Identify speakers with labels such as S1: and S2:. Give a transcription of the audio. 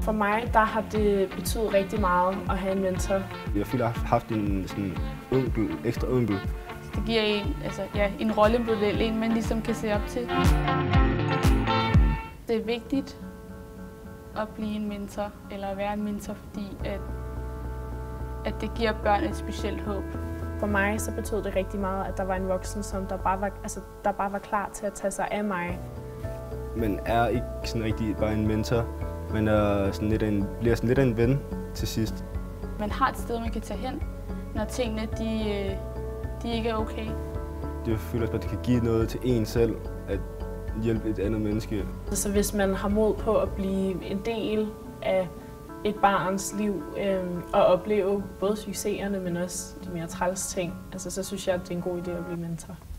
S1: For mig der har det betydet rigtig meget at have en mentor.
S2: Jeg føler, at jeg har haft en sådan ekstra onkel.
S3: Det giver en rollemodel, en man ligesom kan se op til. Det er vigtigt at blive en mentor, eller at være en mentor, fordi at det giver børn et specielt håb.
S1: For mig så betød det rigtig meget, at der var en voksen, som der bare var klar til at tage sig af mig.
S2: Man er ikke sådan rigtig bare en mentor. Man er sådan bliver sådan lidt af en ven til sidst.
S3: Man har et sted, man kan tage hen, når tingene de ikke er okay.
S2: Det føler også, at det kan give noget til en selv, at hjælpe et andet menneske.
S1: Så hvis man har mod på at blive en del af et barns liv og opleve både succeserne, men også de mere træls ting, så synes jeg, at det er en god idé at blive mentor.